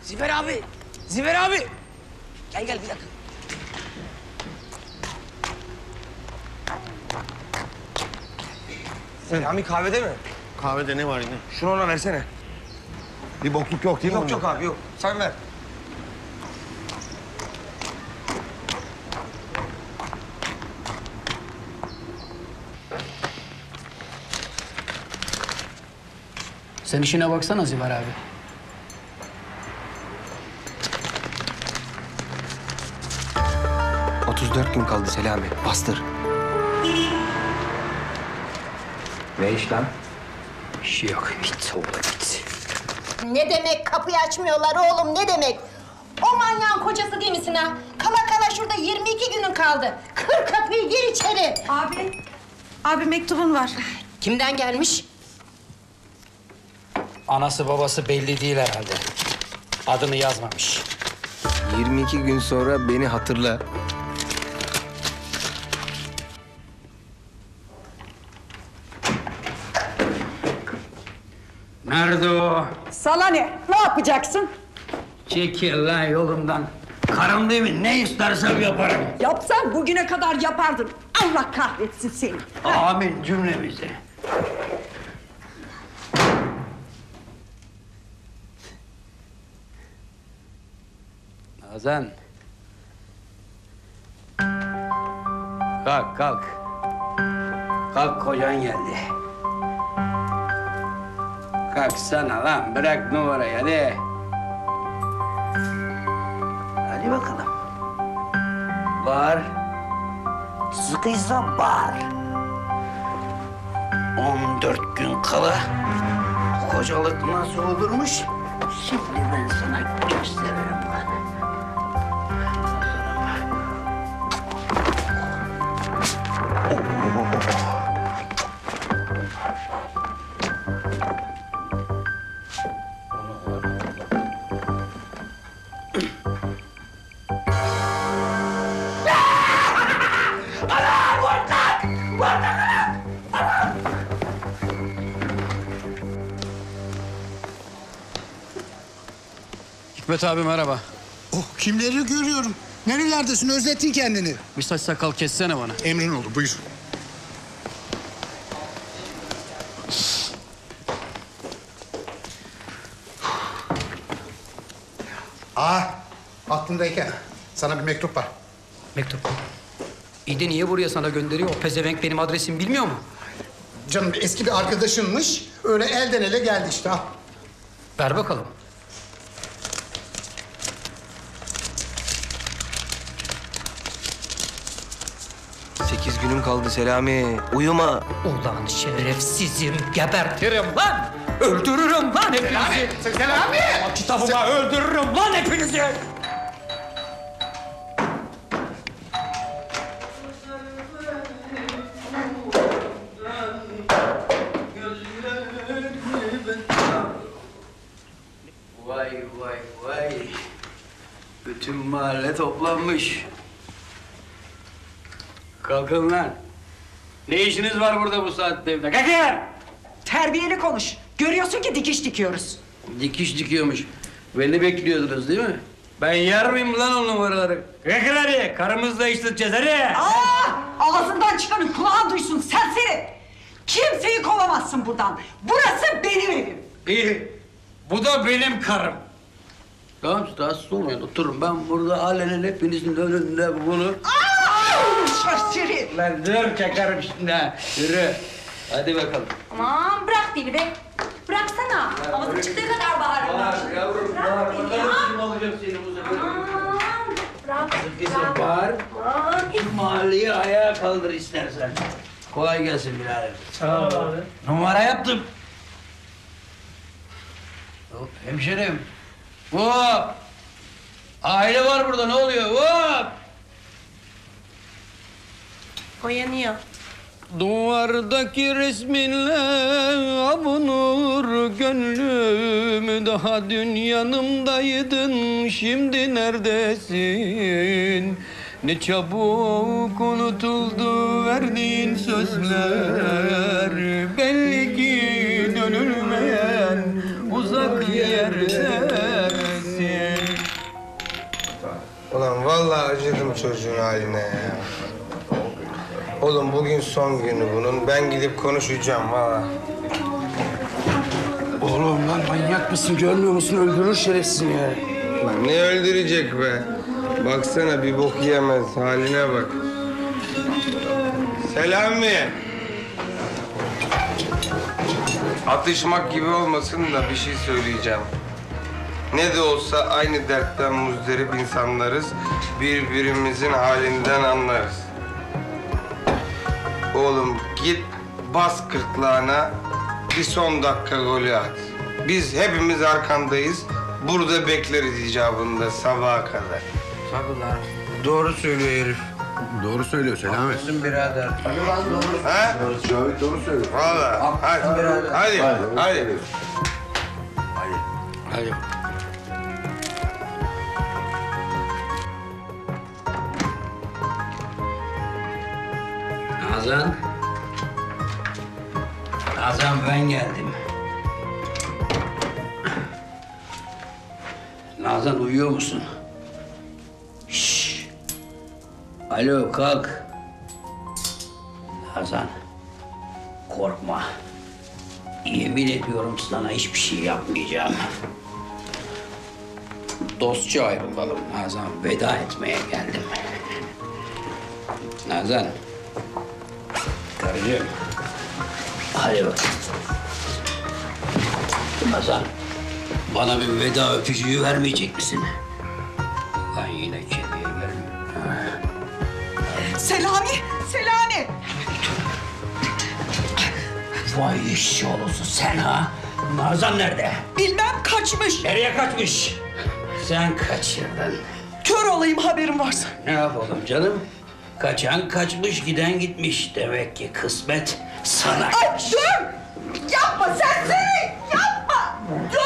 Ziver abi! Ziver abi! Gel bir dakika. Selami kahvede mi? Kahvede ne var yine? Şunu ona versene. Bir bokluk yok değil mi? Yok abi yok. Sen ver. Sen işine baksana Ziver abi. Onda. 34 gün kaldı Selami. Bastır. Ne iş lan? Bir şey yok. Git oğlum git. Ne demek kapıyı açmıyorlar oğlum, ne demek? O manyağın kocası değil misin ha? Kala kala şurada 22 günün kaldı. Kır kapıyı, gir içeri. Abi mektubun var. Kimden gelmiş? Anası babası belli değil herhalde. Adını yazmamış. 22 gün sonra beni hatırla. Nerede o? Sana ne? Ne yapacaksın? Çekil lan yolumdan. Karım değil mi? Ne istersem yaparım. Yapsan bugüne kadar yapardın. Allah kahretsin seni. Amin cümlemizi. Nazan. Kalk, kalk. Kalk, kocan geldi. Kalksana lan, bırak numarayı hadi. Hadi bakalım. Bağır. Sıkıysa bağır. 14 gün kala kocalık nasıl olurmuş? Şimdi ben sana gösteririm lan. Hikmet abi merhaba. Oh, kimleri görüyorum. Nerelerdesin? Özlettin kendini. Bir saç sakal kessene bana. Emrin oldu, buyur. Aklındayken sana bir mektup var. Mektup. İyi de niye buraya sana gönderiyor? O pezevenk benim adresimi bilmiyor mu? Canım eski bir arkadaşınmış. Öyle elden ele geldi işte. Al. Ver bakalım. Sekiz günüm kaldı Selami. Uyuma. Ulan şerefsizim, gebertirim lan! Öldürürüm lan hepinizi! Selami! Kitabıma öldürürüm lan hepinizi! Vay vay vay! Bütün mahalle toplanmış. Kalkın lan! Ne işiniz var burada bu saatte evde? Kalkın! Terbiyeli konuş. Görüyorsun ki dikiş dikiyoruz. Dikiş dikiyormuş. Beni bekliyordunuz değil mi? Ben yer miyim lan o numaraları? Kalkın hadi! Karımızla işleteceğiz hadi! Ağzından çıkanı kulağın duysun serseri. Kimseyi kovamazsın buradan. Burası benim evim. İyi. Bu da benim karım. Tamam rahatsız olmayın oturun. Ben burada alenen hepinizin önünde bunu... Şaşırı. Lan dur çakarım şimdi ha. Yürü. Hadi bakalım. Aman bırak beni be. Bıraksana. Havası çıktığı kadar bağırırım. Bağır yavrum bağır. Bakalım kim olacak senin bu sefer. Aman bırak. Kızım bağır. Şu mahalleyi ayağa kaldır istersen. Kolay gelsin birader. Sağ ol abi. Numara yaptım. Hop, hemşerim. Hop. Aile var burada ne oluyor? Hop. Oyanıyor. Duvardaki resminle avunur gönlüm. Daha dün yanımdaydın, şimdi neredesin? Ne çabuk unutuldu verdiğin sözler. Belli ki dönülmeyen uzak yerdesin. Vallahi acıdım çocuğun haline ya. Oğlum bugün son günü bunun. Ben gidip konuşacağım valla. Oğlum lan manyak mısın? Görmüyor musun? Öldürür şerefsizini ya. Lan ne öldürecek be? Baksana bir bok yiyemez. Haline bak. Selami. Atışmak gibi olmasın da bir şey söyleyeceğim. Ne de olsa aynı dertten muzdarip insanlarız. Birbirimizin halinden anlarız. Oğlum git bas gırtlağına bir son dakika golü at. Biz hepimiz arkandayız. Burada bekleriz icabında sabaha kadar. Tabii lan. Doğru söylüyor herif. Doğru söylüyor Selami. Bizim birader. Tabii lan doğru. Ha? Cavit doğru söylüyor. Vallahi. Hadi. Hadi. Hadi. Nazan. Nazan ben geldim. Nazan uyuyor musun? Şşş. Alo kalk. Nazan. Korkma. Yemin ediyorum sana hiçbir şey yapmayacağım. Dostça ayrılalım Nazan. Veda etmeye geldim. Nazan. Karıcığım. Hadi bak. Nazan. Bana bir veda öpücüğü vermeyecek misin? Ben yine kediye geldim. Selami, Selami. Vay işçi olursun sen ha. Nazan nerede? Bilmem kaçmış. Nereye kaçmış? Sen kaçırdın. Kör olayım haberin varsa. Ne yapalım canım? Kaçan kaçmış, giden gitmiş. Demek ki kısmet sana. Ay dur! Yapma serseri! Yapma! Dur!